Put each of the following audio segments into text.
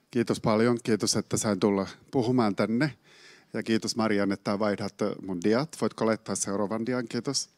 Kiitos paljon. Kiitos, että sain tulla puhumaan tänne. Ja kiitos Marianne, että vaihdat mun diat. Voitko laittaa seuraavan dian? Kiitos.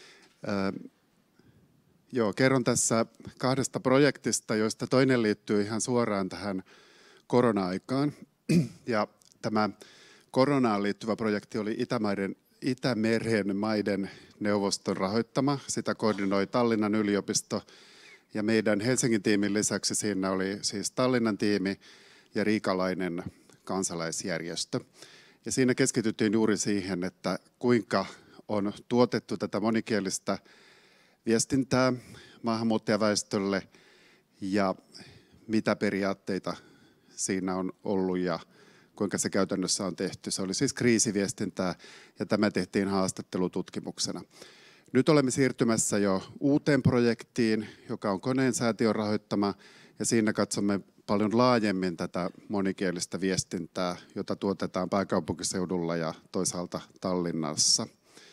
Kerron tässä 2 projektista, joista toinen liittyy ihan suoraan tähän korona-aikaan. Ja tämä koronaan liittyvä projekti oli Itämeren maiden neuvoston rahoittama. Sitä koordinoi Tallinnan yliopisto. Ja meidän Helsingin tiimin lisäksi siinä oli siis Tallinnan tiimi ja riikalainen kansalaisjärjestö. Ja siinä keskityttiin juuri siihen, että kuinka on tuotettu tätä monikielistä viestintää maahanmuuttajaväestölle ja mitä periaatteita siinä on ollut ja kuinka se käytännössä on tehty. Se oli siis kriisiviestintää ja tämä tehtiin haastattelututkimuksena. Nyt olemme siirtymässä jo uuteen projektiin, joka on Koneen säätiön rahoittama, ja siinä katsomme paljon laajemmin tätä monikielistä viestintää, jota tuotetaan pääkaupunkiseudulla ja toisaalta Tallinnassa.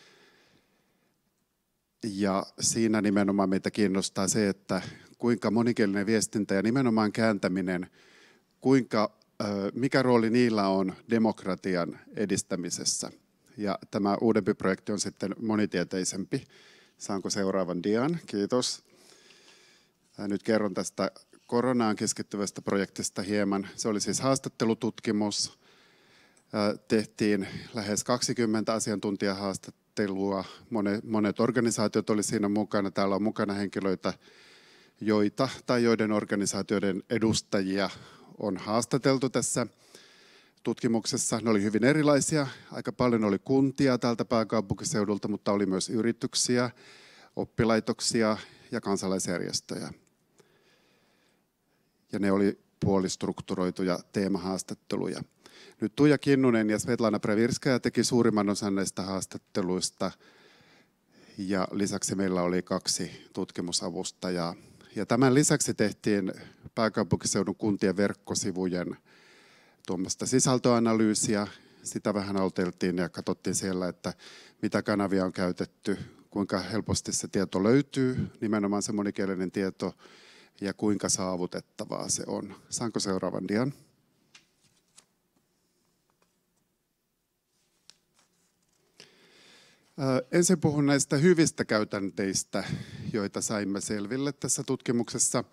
Ja siinä nimenomaan meitä kiinnostaa se, että kuinka monikielinen viestintä ja nimenomaan kääntäminen, mikä rooli niillä on demokratian edistämisessä. Ja tämä uudempi projekti on sitten monitieteisempi. Saanko seuraavan dian? Kiitos. Nyt kerron tästä koronaan keskittyvästä projektista hieman. Se oli siis haastattelututkimus. Tehtiin lähes 20 asiantuntijahaastattelua. Monet organisaatiot oli siinä mukana. Täällä on mukana henkilöitä, joiden organisaatioiden edustajia on haastateltu tässä tutkimuksessa. Ne oli hyvin erilaisia. Aika paljon oli kuntia täältä pääkaupunkiseudulta, mutta oli myös yrityksiä, oppilaitoksia ja kansalaisjärjestöjä. Ja ne oli puolistrukturoituja teemahaastatteluja. Nyt Tuija Kinnunen ja Svetlana Previrskaja teki suurimman osan näistä haastatteluista. Ja lisäksi meillä oli 2 tutkimusavustajaa. Ja tämän lisäksi tehtiin pääkaupunkiseudun kuntien verkkosivujen tuommoista sisältöanalyysiä. Sitä vähän auteltiin ja katsottiin siellä, että mitä kanavia on käytetty, kuinka helposti se tieto löytyy, nimenomaan se monikielinen tieto, ja kuinka saavutettavaa se on. Saanko seuraavan dian? Ensin puhun näistä hyvistä käytänteistä, joita saimme selville tässä tutkimuksessa.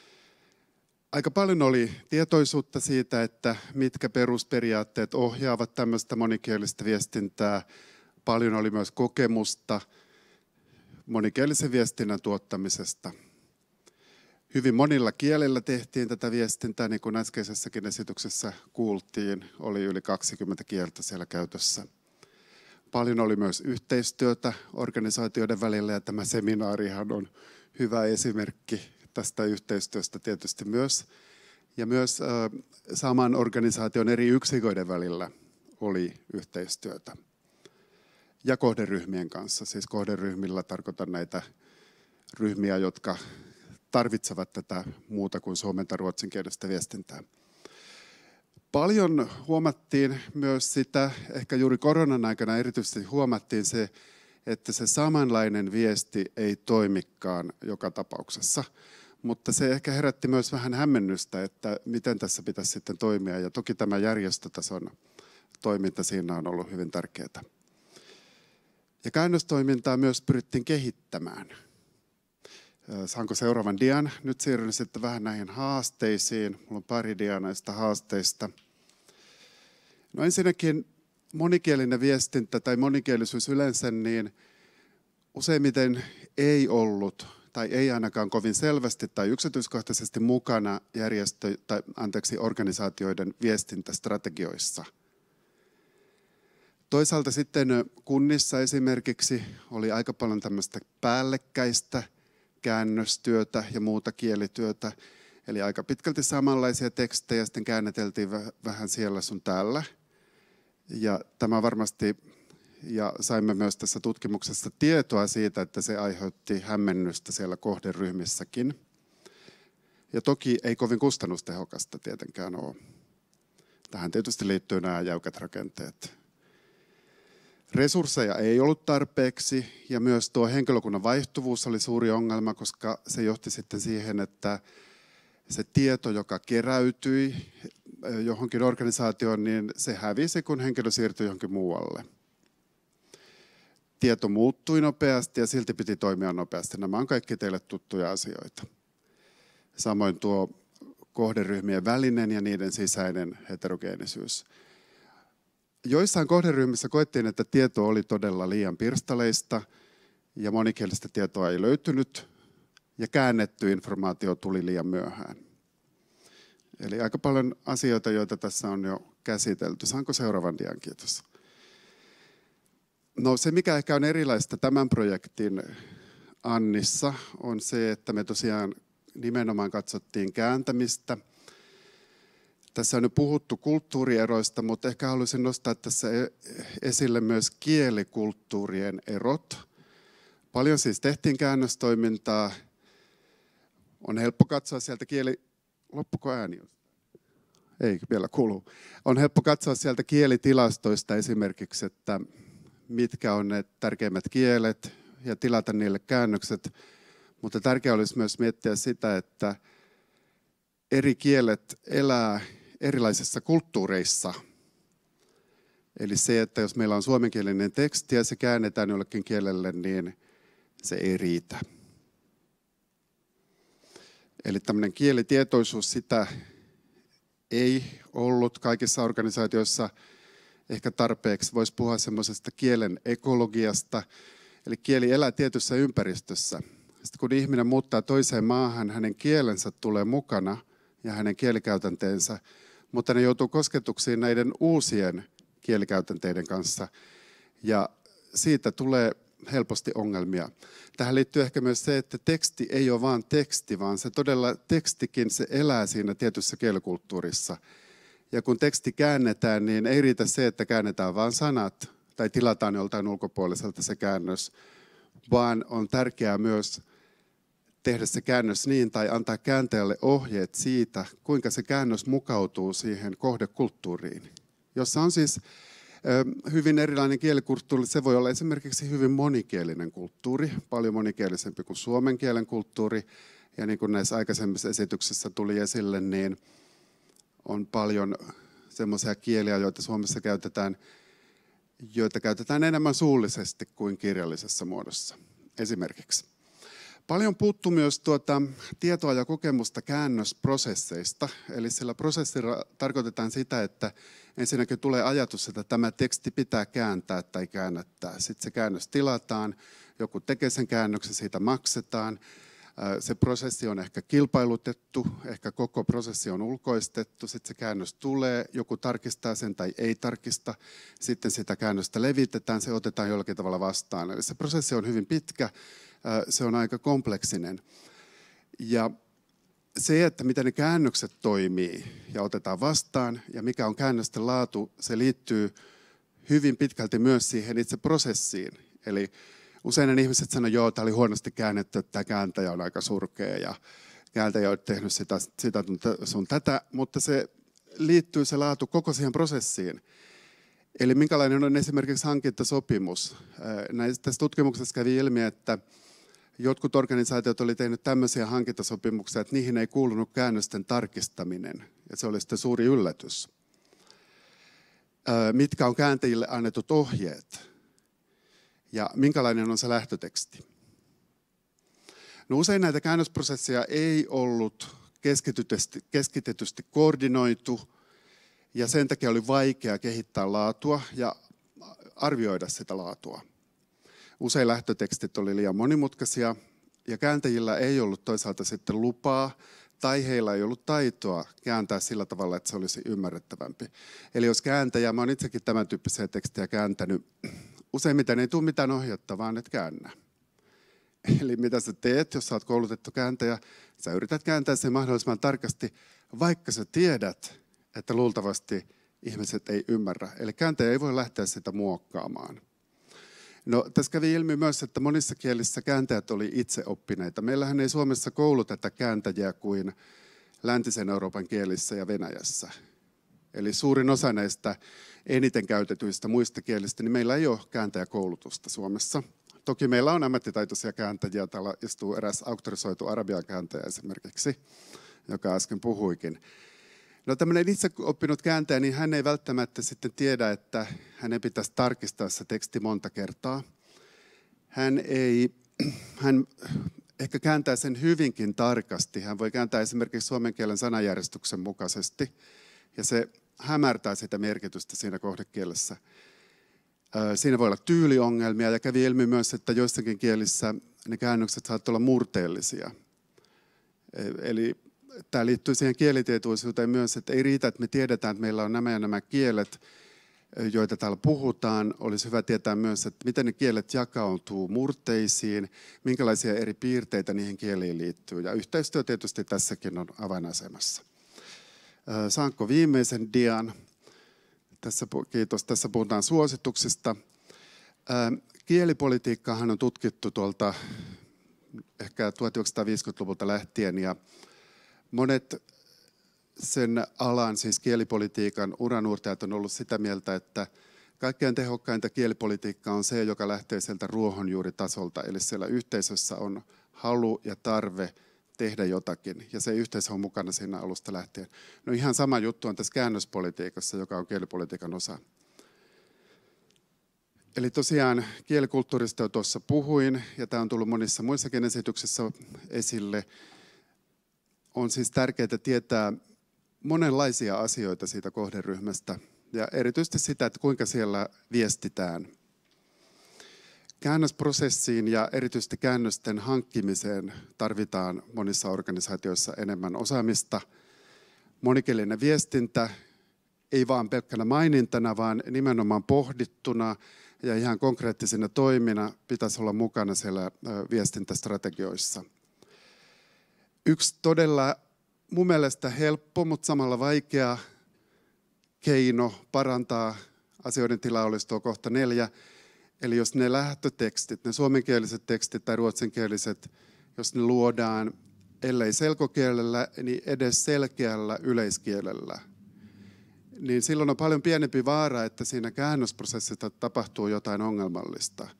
Aika paljon oli tietoisuutta siitä, että mitkä perusperiaatteet ohjaavat tämmöistä monikielistä viestintää. Paljon oli myös kokemusta monikielisen viestinnän tuottamisesta. Hyvin monilla kielillä tehtiin tätä viestintää, niin kuin äskeisessäkin esityksessä kuultiin, oli yli 20 kieltä siellä käytössä. Paljon oli myös yhteistyötä organisaatioiden välillä, ja tämä seminaarihan on hyvä esimerkki tästä yhteistyöstä tietysti myös. Ja myös saman organisaation eri yksiköiden välillä oli yhteistyötä. Ja kohderyhmien kanssa. Siis kohderyhmillä tarkoitan näitä ryhmiä, jotka tarvitsevat tätä muuta kuin suomen tai ruotsinkielistä viestintää. Paljon huomattiin myös sitä, ehkä juuri koronan aikana erityisesti huomattiin se, että se samanlainen viesti ei toimikaan joka tapauksessa. Mutta se ehkä herätti myös vähän hämmennystä, että miten tässä pitäisi sitten toimia. Ja toki tämä järjestötason toiminta siinä on ollut hyvin tärkeää. Ja käännöstoimintaa myös pyrittiin kehittämään. Saanko seuraavan dian? Nyt siirryn sitten vähän näihin haasteisiin. Mulla on pari diaa näistä haasteista. No ensinnäkin monikielinen viestintä tai monikielisyys yleensä, niin useimmiten ei ollut tai ei ainakaan kovin selvästi tai yksityiskohtaisesti mukana organisaatioiden viestintästrategioissa. Toisaalta sitten kunnissa esimerkiksi oli aika paljon tämmöistä päällekkäistä käännöstyötä ja muuta kielityötä. Eli aika pitkälti samanlaisia tekstejä sitten käänneteltiin vähän siellä sun täällä. Ja tämä varmasti, ja saimme myös tässä tutkimuksessa tietoa siitä, että se aiheutti hämmennystä siellä kohderyhmissäkin. Ja toki ei kovin kustannustehokasta tietenkään ole. Tähän tietysti liittyy nämä jäykät rakenteet. Resursseja ei ollut tarpeeksi ja myös tuo henkilökunnan vaihtuvuus oli suuri ongelma, koska se johti sitten siihen, että se tieto, joka keräytyi johonkin organisaatioon, niin se hävisi, kun henkilö siirtyi johonkin muualle. Tieto muuttui nopeasti ja silti piti toimia nopeasti. Nämä on kaikki teille tuttuja asioita. Samoin tuo kohderyhmien välinen ja niiden sisäinen heterogeenisyys. Joissain kohderyhmissä koettiin, että tieto oli todella liian pirstaleista ja monikielistä tietoa ei löytynyt ja käännetty informaatio tuli liian myöhään. Eli aika paljon asioita, joita tässä on jo käsitelty. Saanko seuraavan dian? Kiitos. No se, mikä ehkä on erilaista tämän projektin Annissa, on se, että me tosiaan nimenomaan katsottiin kääntämistä. Tässä on nyt puhuttu kulttuurieroista, mutta ehkä haluaisin nostaa tässä esille myös kielikulttuurien erot. Paljon siis tehtiin käännöstoimintaa. On helppo katsoa sieltä Loppuko ääni? Ei, vielä kuuluu. On helppo katsoa sieltä kielitilastoista esimerkiksi, että mitkä on ne tärkeimmät kielet ja tilata niille käännökset. Mutta tärkeää olisi myös miettiä sitä, että eri kielet elää erilaisissa kulttuureissa. Eli se, että jos meillä on suomenkielinen teksti ja se käännetään jollekin kielelle, niin se ei riitä. Eli tämmöinen kielitietoisuus, sitä ei ollut kaikissa organisaatioissa ehkä tarpeeksi. Voisi puhua semmoisesta kielen ekologiasta. Eli kieli elää tietyssä ympäristössä. Sitten kun ihminen muuttaa toiseen maahan, hänen kielensä tulee mukana ja hänen kielikäytänteensä, mutta ne joutuu kosketuksiin näiden uusien kielikäytänteiden kanssa. Ja siitä tulee helposti ongelmia. Tähän liittyy ehkä myös se, että teksti ei ole vain teksti, vaan se todella tekstikin se elää siinä tietyssä kielikulttuurissa. Ja kun teksti käännetään, niin ei riitä se, että käännetään vain sanat tai tilataan joltain ulkopuoliselta se käännös, vaan on tärkeää myös tehdä se käännös niin tai antaa kääntäjälle ohjeet siitä, kuinka se käännös mukautuu siihen kohdekulttuuriin, jossa on siis hyvin erilainen kielikulttuuri. Se voi olla esimerkiksi hyvin monikielinen kulttuuri, paljon monikielisempi kuin suomen kielen kulttuuri. Ja niin kuin näissä aikaisemmissa esityksissä tuli esille, niin on paljon semmoisia kieliä, joita Suomessa käytetään, joita käytetään enemmän suullisesti kuin kirjallisessa muodossa esimerkiksi. Paljon puuttuu myös tietoa ja kokemusta käännösprosesseista. Eli sillä prosessilla tarkoitetaan sitä, että ensinnäkin tulee ajatus, että tämä teksti pitää kääntää tai käännättää. Sitten se käännös tilataan, joku tekee sen käännöksen, siitä maksetaan. Se prosessi on ehkä kilpailutettu, ehkä koko prosessi on ulkoistettu. Sitten se käännös tulee, joku tarkistaa sen tai ei tarkista. Sitten sitä käännöstä levitetään, se otetaan jollakin tavalla vastaan. Eli se prosessi on hyvin pitkä. Se on aika kompleksinen. Ja se, että miten ne käännökset toimii ja otetaan vastaan ja mikä on käännösten laatu, se liittyy hyvin pitkälti myös siihen itse prosessiin. Eli usein ihmiset sanoo, joo, tämä oli huonosti käännetty, että tämä kääntäjä on aika surkea ja kääntäjä on tehnyt sitä sun tätä, mutta se liittyy se laatu koko siihen prosessiin. Eli minkälainen on esimerkiksi hankintasopimus? Tässä tutkimuksessa kävi ilmi, että jotkut organisaatiot oli tehnyt tämmöisiä hankintasopimuksia, että niihin ei kuulunut käännösten tarkistaminen. Ja se oli sitten suuri yllätys. Mitkä on kääntäjille annetut ohjeet? Ja minkälainen on se lähtöteksti? No usein näitä käännösprosesseja ei ollut keskitetysti koordinoitu. Ja sen takia oli vaikea kehittää laatua ja arvioida sitä laatua. Usein lähtötekstit oli liian monimutkaisia ja kääntäjillä ei ollut toisaalta sitten lupaa tai heillä ei ollut taitoa kääntää sillä tavalla, että se olisi ymmärrettävämpi. Eli jos kääntäjä, mä olen itsekin tämän tyyppisiä tekstejä kääntänyt, useimmiten ei tule mitään ohjetta, vaan et käännä. Eli mitä sä teet, jos sä oot koulutettu kääntäjä, sä yrität kääntää sen mahdollisimman tarkasti, vaikka sä tiedät, että luultavasti ihmiset ei ymmärrä. Eli kääntäjä ei voi lähteä sitä muokkaamaan. No, tässä kävi ilmi myös, että monissa kielissä kääntäjät oli itse oppineita. Meillähän ei Suomessa kouluteta kääntäjiä kuin läntisen Euroopan kielissä ja Venäjässä. Eli suurin osa näistä eniten käytetyistä muista kielistä, niin meillä ei ole kääntäjäkoulutusta Suomessa. Toki meillä on ammattitaitoisia kääntäjiä. Täällä istuu eräs auktorisoitu arabian kääntäjä esimerkiksi, joka äsken puhuikin. No tämmöinen itse oppinut kääntäjä, niin hän ei välttämättä sitten tiedä, että hänen pitäisi tarkistaa se teksti monta kertaa. Hän ehkä kääntää sen hyvinkin tarkasti. Hän voi kääntää esimerkiksi suomen kielen sanajärjestyksen mukaisesti, ja se hämärtää sitä merkitystä siinä kohdekielessä. Siinä voi olla tyyliongelmia, ja kävi ilmi myös, että joissakin kielissä ne käännökset saattavat olla murteellisia. Eli tämä liittyy siihen kielitietoisuuteen myös, että ei riitä, että me tiedetään, että meillä on nämä ja nämä kielet, joita täällä puhutaan. Olisi hyvä tietää myös, että miten ne kielet jakautuu murteisiin, minkälaisia eri piirteitä niihin kieliin liittyy. Ja yhteistyö tietysti tässäkin on avainasemassa. Saanko viimeisen dian? Kiitos. Tässä puhutaan suosituksista. Kielipolitiikkaahan on tutkittu tuolta ehkä 1950-luvulta lähtien, ja monet sen alan, siis kielipolitiikan uranuurtajat on ollut sitä mieltä, että kaikkein tehokkainta kielipolitiikkaa on se, joka lähtee sieltä ruohonjuuritasolta, eli siellä yhteisössä on halu ja tarve tehdä jotakin, ja se yhteisö on mukana siinä alusta lähtien. No ihan sama juttu on tässä käännöspolitiikassa, joka on kielipolitiikan osa. Eli tosiaan kielikulttuurista jo tuossa puhuin, ja tämä on tullut monissa muissakin esityksissä esille. On siis tärkeää tietää monenlaisia asioita siitä kohderyhmästä, ja erityisesti sitä, että kuinka siellä viestitään. Käännösprosessiin ja erityisesti käännösten hankkimiseen tarvitaan monissa organisaatioissa enemmän osaamista. Monikielinen viestintä ei vaan pelkkänä mainintana, vaan nimenomaan pohdittuna ja ihan konkreettisina toimina pitäisi olla mukana siellä viestintästrategioissa. Yksi todella mun mielestä helppo, mutta samalla vaikea keino parantaa asioiden tilaa olisi tuo kohta 4. Eli jos ne lähtötekstit, ne suomenkieliset tekstit tai ruotsinkieliset, jos ne luodaan, ellei selkokielellä, niin edes selkeällä yleiskielellä, niin silloin on paljon pienempi vaara, että siinä käännösprosessissa tapahtuu jotain ongelmallista.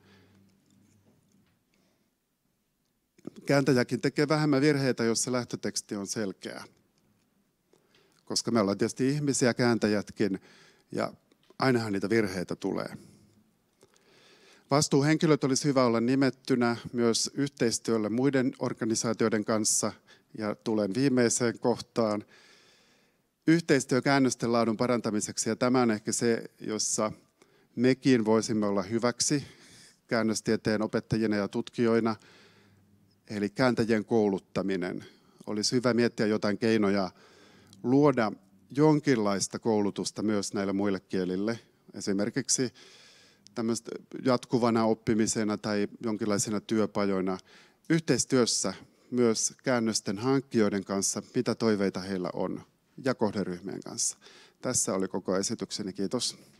Kääntäjäkin tekee vähemmän virheitä, jos se lähtöteksti on selkeä. Koska me ollaan tietysti ihmisiä, kääntäjätkin, ja ainahan niitä virheitä tulee. Vastuuhenkilöt olisi hyvä olla nimettynä myös yhteistyölle muiden organisaatioiden kanssa, ja tulen viimeiseen kohtaan. Yhteistyö käännösten laadun parantamiseksi, ja tämä on ehkä se, jossa mekin voisimme olla hyväksi käännöstieteen opettajina ja tutkijoina, eli kääntäjien kouluttaminen. Olisi hyvä miettiä jotain keinoja luoda jonkinlaista koulutusta myös näille muille kielille, esimerkiksi tämmöistä jatkuvana oppimisena tai jonkinlaisina työpajoina yhteistyössä myös käännösten hankkijoiden kanssa, mitä toiveita heillä on, ja kohderyhmien kanssa. Tässä oli koko esitykseni. Kiitos.